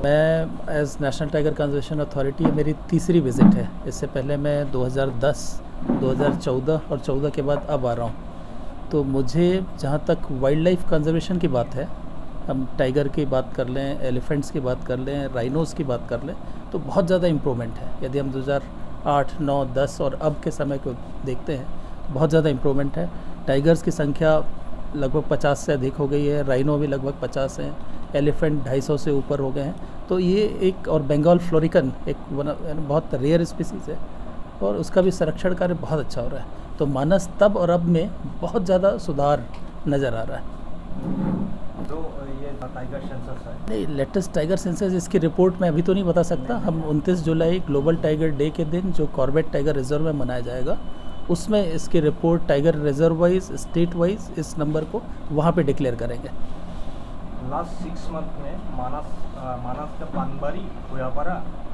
मैं as national tiger conservation authority मेरी तीसरी विज़िट है। इससे पहले मैं 2010, 2014 और 14 के बाद अब आ रहा हूँ। तो मुझे जहाँ तक वाइल्ड लाइफ कंजर्वेशन की बात है, हम टाइगर की बात कर लें, एलिफेंट्स की बात कर लें, राइनोज़ की बात कर लें, तो बहुत ज़्यादा इम्प्रूवमेंट है। यदि हम 2008, 9, 10 और अब के समय को देखते हैं तो बहुत ज़्यादा इम्प्रूवमेंट है। टाइगर्स की संख्या लगभग 50 से अधिक हो गई है, राइनो भी लगभग 50 हैं, एलिफेंट 250 से ऊपर हो गए हैं। तो ये एक, और बंगाल फ्लोरिकन एक बहुत रेयर स्पीसीज़ है और उसका भी संरक्षण कार्य बहुत अच्छा हो रहा है। तो मानस तब और अब में बहुत ज़्यादा सुधार नज़र आ रहा है। तो ये टाइगर सेंसस है नहीं, लेटेस्ट टाइगर सेंसस इसकी रिपोर्ट मैं अभी तो नहीं बता सकता। हम 29 जुलाई ग्लोबल टाइगर डे के दिन जो कॉर्बेट टाइगर रिजर्व में मनाया जाएगा, उसमें इसकी report tiger reserve wise, state wise इस नंबर को वहाँ पे डिक्लेयर करेंगे। लास्ट 6 मंथ में मानस का पानबारी हुआपारा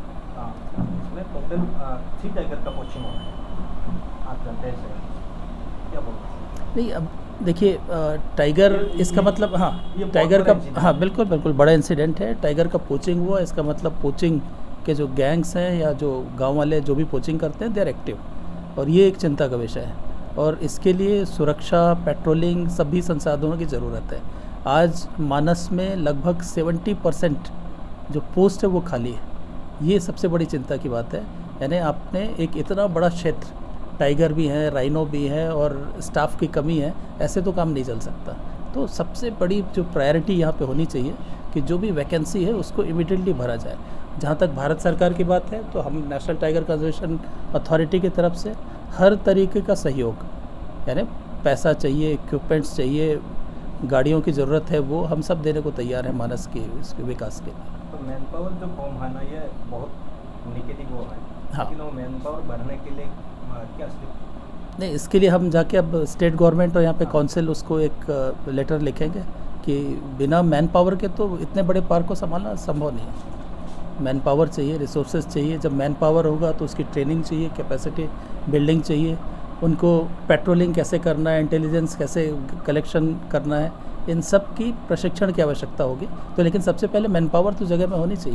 इसमें टोटल 3 टाइगर का पोचिंग हो रहा है। आप जानते हैं क्या बोलते हैं? नहीं, अब देखिए, टाइगर इसका मतलब, हाँ, टाइगर का, हाँ, बिल्कुल बिल्कुल बड़ा इंसिडेंट है। टाइगर का पोचिंग हुआ, इसका मतलब पोचिंग के जो गैंग्स हैं या जो गांव वाले जो भी पोचिंग करते हैं, दे आर एक्टिव, और ये एक चिंता का विषय है। और इसके लिए सुरक्षा, पेट्रोलिंग, सभी संसाधनों की ज़रूरत है। आज मानस में लगभग 70% जो पोस्ट है वो खाली है। ये सबसे बड़ी चिंता की बात है। यानी आपने एक इतना बड़ा क्षेत्र, टाइगर भी हैं, राइनो भी हैं और स्टाफ की कमी है, ऐसे तो काम नहीं चल सकता। तो सबसे बड़ी जो प्रायोरिटी यहाँ पे होनी चाहिए कि जो भी वैकेंसी है उसको इमीडिएटली भरा जाए। जहाँ तक भारत सरकार की बात है तो हम नेशनल टाइगर कंजर्वेशन अथॉरिटी की तरफ से हर तरीके का सहयोग, यानी पैसा चाहिए, इक्विपमेंट्स चाहिए, गाड़ियों की ज़रूरत है, वो हम सब देने को तैयार हैं मानस के इसके विकास के लिए। तो मैन पावर जो कम है ना, ये बहुत निगेटिव वो है। हाँ, लेकिन वो मैन पावर बढ़ने के लिए क्या स्टेप? नहीं, इसके लिए हम जाके अब स्टेट गवर्नमेंट और यहाँ पे काउंसिल उसको एक लेटर लिखेंगे कि बिना मैन पावर के तो इतने बड़े पार्क को संभालना संभव नहीं है। मैन पावर चाहिए, रिसोर्सेज चाहिए। जब मैन पावर होगा तो उसकी ट्रेनिंग चाहिए, कैपेसिटी बिल्डिंग चाहिए, उनको पेट्रोलिंग कैसे करना है, इंटेलिजेंस कैसे कलेक्शन करना है, इन सब की प्रशिक्षण की आवश्यकता होगी। तो लेकिन सबसे पहले मैन पावर तो जगह में होनी चाहिए।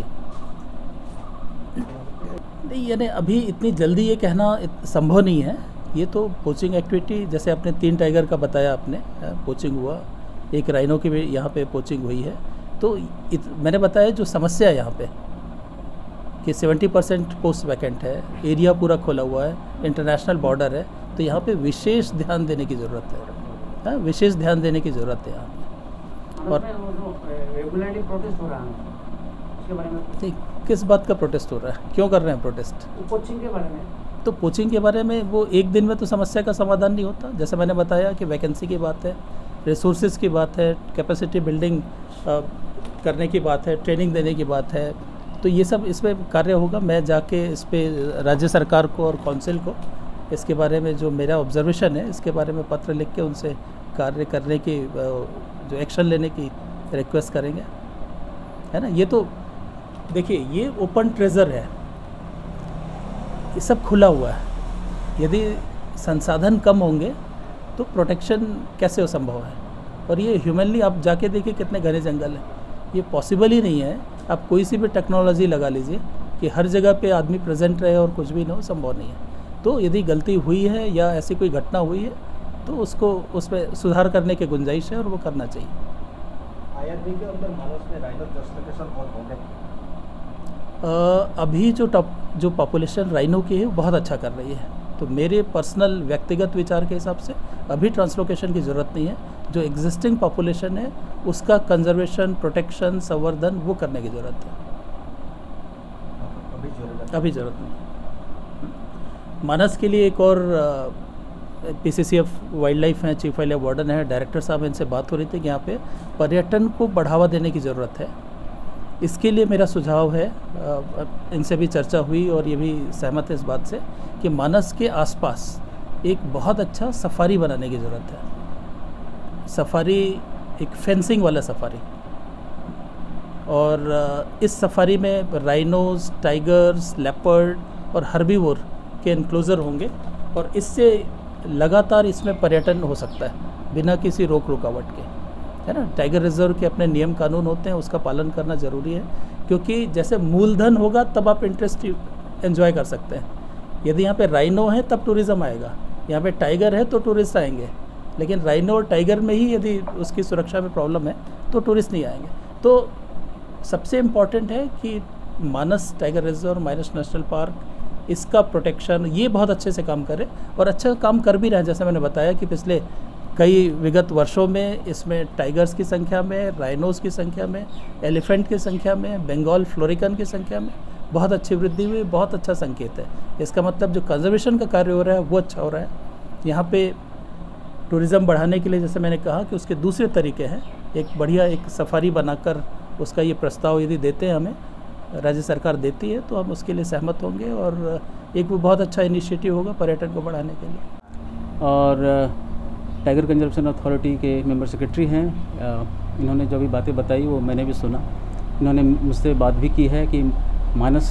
नहीं, यानी अभी इतनी जल्दी ये कहना संभव नहीं है। ये तो पोचिंग एक्टिविटी, जैसे आपने 3 टाइगर का बताया, आपने पोचिंग हुआ, एक राइनो की भी यहाँ पे पोचिंग हुई है। तो मैंने बताया जो समस्या है यहाँ पे कि 70% पोस्ट वैकेंट है, एरिया पूरा खोला हुआ है, इंटरनेशनल बॉर्डर है, तो यहाँ पे विशेष ध्यान देने की ज़रूरत है। हाँ, विशेष ध्यान देने की ज़रूरत है यहाँ पे। और रेगुलरली प्रोटेस्ट हो रहा है, उसके बारे में ठीक, किस बात का प्रोटेस्ट हो रहा है, क्यों कर रहे हैं प्रोटेस्ट? कोचिंग के बारे में। तो कोचिंग के बारे में वो एक दिन में तो समस्या का समाधान नहीं होता। जैसे मैंने बताया कि वैकेंसी की बात है, रिसोर्सेज की बात है, कैपेसिटी बिल्डिंग करने की बात है, ट्रेनिंग देने की बात है। तो ये सब इसमें कार्य होगा। मैं जाके इस पर राज्य सरकार को और काउंसिल को इसके बारे में जो मेरा ऑब्जर्वेशन है, इसके बारे में पत्र लिख के उनसे कार्य करने की, जो एक्शन लेने की रिक्वेस्ट करेंगे, है ना। ये तो देखिए, ये ओपन ट्रेजर है, ये सब खुला हुआ है। यदि संसाधन कम होंगे तो प्रोटेक्शन कैसे हो संभव है? और ये ह्यूमनली आप जाके देखिए कितने घने जंगल हैं, ये पॉसिबल ही नहीं है। आप कोई सी भी टेक्नोलॉजी लगा लीजिए कि हर जगह पे आदमी प्रेजेंट रहे और कुछ भी ना हो, संभव नहीं है। तो यदि गलती हुई है या ऐसी कोई घटना हुई है तो उसको, उसमें सुधार करने की गुंजाइश है और वो करना चाहिए। IRB के अंदर मानस में राइनो क्लासिफिकेशन और हो गया। अभी जो पॉपुलेशन राइनो की है वो बहुत अच्छा कर रही है। तो मेरे पर्सनल व्यक्तिगत विचार के हिसाब से अभी ट्रांसलोकेशन की ज़रूरत नहीं है। जो एग्जिस्टिंग पॉपुलेशन है उसका कंजर्वेशन, प्रोटेक्शन, संवर्धन वो करने की ज़रूरत है। अभी ज़रूरत नहीं। मानस के लिए एक और PCCF वाइल्ड लाइफ हैं, चीफ वाइल्ड लाइफ वार्डन है, डायरेक्टर साहब, इनसे बात हो रही थी कि यहाँ पे पर्यटन को बढ़ावा देने की ज़रूरत है। इसके लिए मेरा सुझाव है, इनसे भी चर्चा हुई और ये भी सहमत है इस बात से कि मानस के आसपास एक बहुत अच्छा सफारी बनाने की ज़रूरत है। सफारी, एक फेंसिंग वाला सफारी, और इस सफारी में राइनोज, टाइगर्स, लेपर्ड और हर्बीवोर के इनक्लोजर होंगे और इससे लगातार इसमें पर्यटन हो सकता है बिना किसी रोक रुकावट के, है ना। टाइगर रिजर्व के अपने नियम कानून होते हैं, उसका पालन करना ज़रूरी है। क्योंकि जैसे मूलधन होगा तब आप इंटरेस्ट एंजॉय कर सकते हैं। यदि यहाँ पे राइनो है तब टूरिज़्म आएगा, यहाँ पे टाइगर है तो टूरिस्ट आएंगे, लेकिन राइनो और टाइगर में ही यदि उसकी सुरक्षा में प्रॉब्लम है तो टूरिस्ट नहीं आएंगे। तो सबसे इम्पॉर्टेंट है कि Manas tiger reserve, Manas national park, इसका प्रोटेक्शन ये बहुत अच्छे से काम करे और अच्छा काम कर भी रहे हैं। जैसे मैंने बताया कि पिछले कई विगत वर्षों में इसमें टाइगर्स की संख्या में, राइनोज़ की संख्या में, एलिफेंट की संख्या में, बंगाल फ्लोरिकन की संख्या में बहुत अच्छी वृद्धि हुई, बहुत अच्छा संकेत है। इसका मतलब जो कंजर्वेशन का कार्य हो रहा है वो अच्छा हो रहा है। यहाँ पे टूरिज़्म बढ़ाने के लिए जैसे मैंने कहा कि उसके दूसरे तरीके हैं, एक बढ़िया एक सफारी बनाकर उसका ये प्रस्ताव यदि देते हैं हमें, राज्य सरकार देती है, तो हम उसके लिए सहमत होंगे और एक वो बहुत अच्छा इनिशिएटिव होगा पर्यटन को बढ़ाने के लिए। और टाइगर कंजर्वेशन अथॉरिटी के मेंबर सेक्रेटरी हैं, इन्होंने जो भी बातें बताई वो मैंने भी सुना। इन्होंने मुझसे बात भी की है कि मानस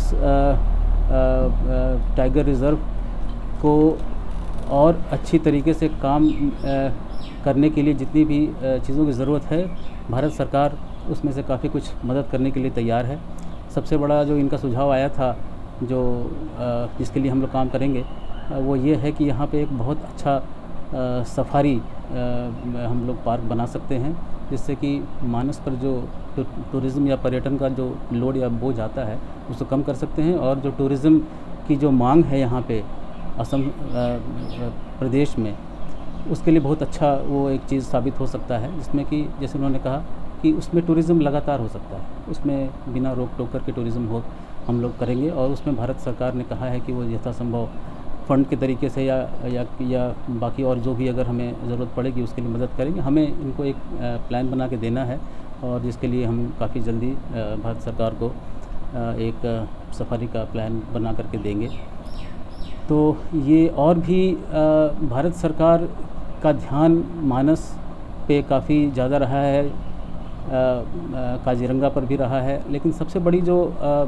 टाइगर रिज़र्व को और अच्छी तरीके से काम करने के लिए जितनी भी चीज़ों की ज़रूरत है, भारत सरकार उसमें से काफ़ी कुछ मदद करने के लिए तैयार है। सबसे बड़ा जो इनका सुझाव आया था, जो जिसके लिए हम लोग काम करेंगे, वो ये है कि यहाँ पे एक बहुत अच्छा सफारी हम लोग पार्क बना सकते हैं, जिससे कि मानस पर जो टूरिज़्म या पर्यटन का जो लोड या बोझ आता है उसको कम कर सकते हैं। और जो टूरिज़्म की जो मांग है यहाँ पे असम प्रदेश में, उसके लिए बहुत अच्छा वो एक चीज़ साबित हो सकता है, जिसमें कि जैसे उन्होंने कहा कि उसमें टूरिज़्म लगातार हो सकता है, उसमें बिना रोक टोक करके टूरिज़्म हो हम लोग करेंगे। और उसमें भारत सरकार ने कहा है कि वो यथासंभव फ़ंड के तरीके से या बाकी और जो भी अगर हमें ज़रूरत पड़ेगी उसके लिए मदद करेंगे। हमें इनको एक प्लान बना के देना है और जिसके लिए हम काफ़ी जल्दी भारत सरकार को एक सफारी का प्लान बना करके देंगे। तो ये और भी भारत सरकार का ध्यान मानस पे काफ़ी ज़्यादा रहा है, काजीरंगा पर भी रहा है, लेकिन सबसे बड़ी जो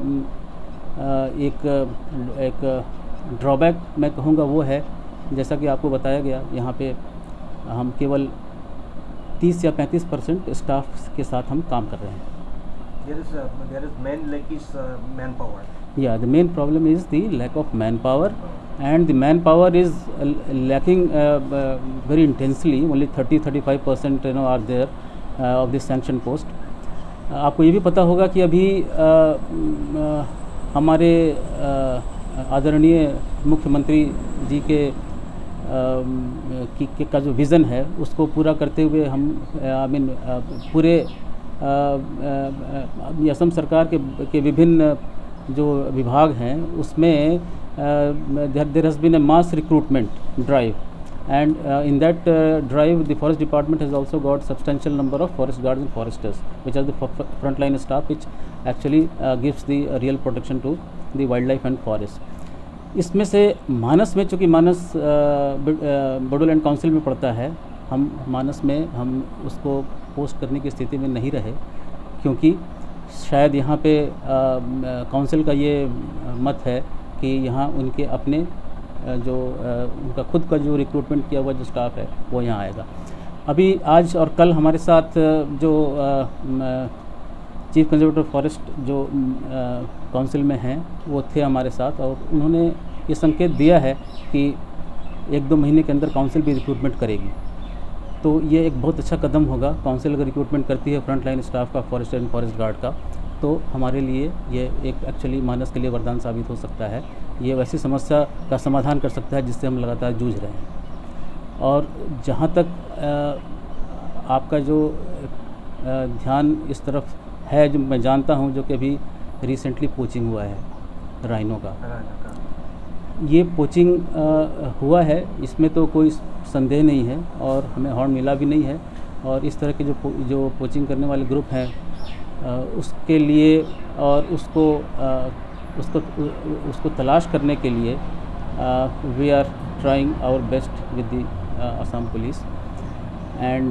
एक ड्रॉबैक मैं कहूँगा वो है, जैसा कि आपको बताया गया, यहाँ पे हम केवल 30 या 35% स्टाफ के साथ हम काम कर रहे हैं। There is main lack is manpower. Yeah, the main problem is the lack of manpower, and the manpower is lacking very intensely. Only 30-35% are there of the sanctioned post. आपको ये भी पता होगा कि अभी हमारे आदरणीय मुख्यमंत्री जी के का जो विज़न है उसको पूरा करते हुए हम पूरे असम सरकार के विभिन्न जो विभाग हैं उसमें there has been a mass recruitment drive, and in that drive the forest department has also got substantial number of forest guards and foresters, which are the frontline staff which actually gives the real protection to the wildlife and forest. इसमें से मानस में, चूँकि मानस Bodoland council में पड़ता है, हम मानस में हम उसको पोस्ट करने की स्थिति में नहीं रहे, क्योंकि शायद यहाँ पे काउंसिल का ये मत है कि यहाँ उनके अपने जो उनका खुद का जो रिक्रूटमेंट किया हुआ जो स्टाफ है वो यहाँ आएगा। अभी आज और कल हमारे साथ जो चीफ कंजर्वेटर फॉरेस्ट जो काउंसिल में हैं वो थे हमारे साथ, और उन्होंने ये संकेत दिया है कि 1-2 महीने के अंदर काउंसिल भी रिक्रूटमेंट करेगी। तो ये एक बहुत अच्छा कदम होगा। काउंसिल अगर रिक्रूटमेंट करती है फ्रंट लाइन स्टाफ का, फॉरेस्ट एंड फॉरेस्ट गार्ड का, तो हमारे लिए ये एक एक्चुअली मानस के लिए वरदान साबित हो सकता है। ये वैसी समस्या का समाधान कर सकता है जिससे हम लगातार जूझ रहे हैं। और जहाँ तक आपका जो ध्यान इस तरफ है, जो मैं जानता हूँ, जो कि अभी रिसेंटली पोचिंग हुआ है राइनो का, ये पोचिंग हुआ है, इसमें तो कोई संदेह नहीं है और हमें हॉर्न मिला भी नहीं है। और इस तरह के जो पोचिंग करने वाले ग्रुप हैं उसके लिए और उसको तलाश करने के लिए we are trying our best with the Assam police, एंड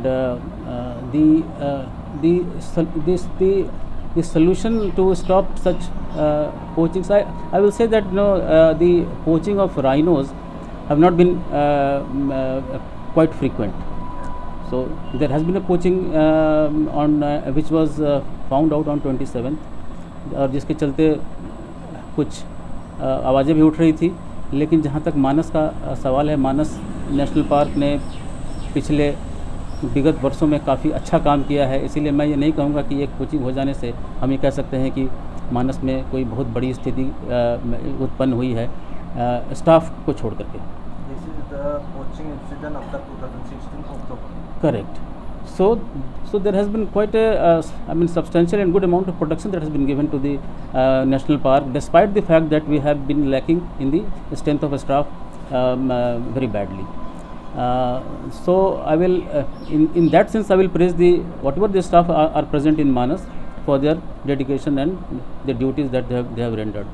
the solution to stop such poachings, I will say that the poaching of rhinos have not been quite frequent. So there has been a poaching on which was found out on 27th, और जिसके चलते कुछ आवाज़ें भी उठ रही थी। लेकिन जहाँ तक मानस का सवाल है, मानस नेशनल पार्क ने पिछले विगत वर्षों में काफ़ी अच्छा काम किया है, इसीलिए मैं ये नहीं कहूँगा कि एक कोचिंग हो जाने से हम ये कह सकते हैं कि मानस में कोई बहुत बड़ी स्थिति उत्पन्न हुई है स्टाफ को छोड़ करके। This is the coaching incident after 2016 October. Correct. So there has been quite a substantial and good amount of protection that has been given to the national park, despite the fact that we have been lacking in the strength of staff very badly. So I will, in that sense, I will praise whatever the staff are present in Manas for their dedication and the duties that they have rendered.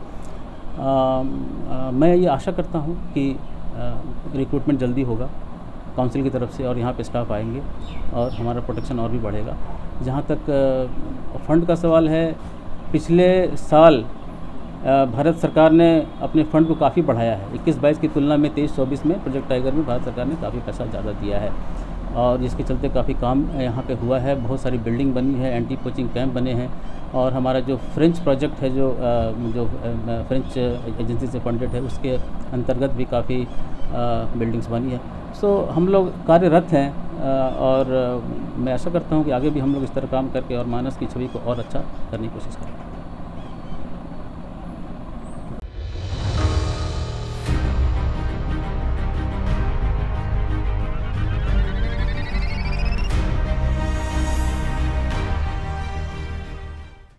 मैं ये आशा करता हूँ कि recruitment जल्दी होगा council की तरफ से और यहाँ पे स्टाफ आएंगे और हमारा प्रोटेक्शन और भी बढ़ेगा। जहाँ तक फ़ंड का सवाल है, पिछले साल भारत सरकार ने अपने फ़ंड को काफ़ी बढ़ाया है। 21-22 की तुलना में 23-24 में प्रोजेक्ट टाइगर में भारत सरकार ने काफ़ी पैसा ज़्यादा दिया है और जिसके चलते काफ़ी काम यहाँ पे हुआ है। बहुत सारी बिल्डिंग बनी है, एंटी पोचिंग कैंप बने हैं और हमारा जो फ्रेंच प्रोजेक्ट है जो फ्रेंच एजेंसी से फंडेड है, उसके अंतर्गत भी काफ़ी बिल्डिंग्स बनी है। सो हम लोग कार्यरत हैं और मैं आशा करता हूँ कि आगे भी हम लोग इस तरह काम करके और मानस की छवि को और अच्छा करने की कोशिश करें।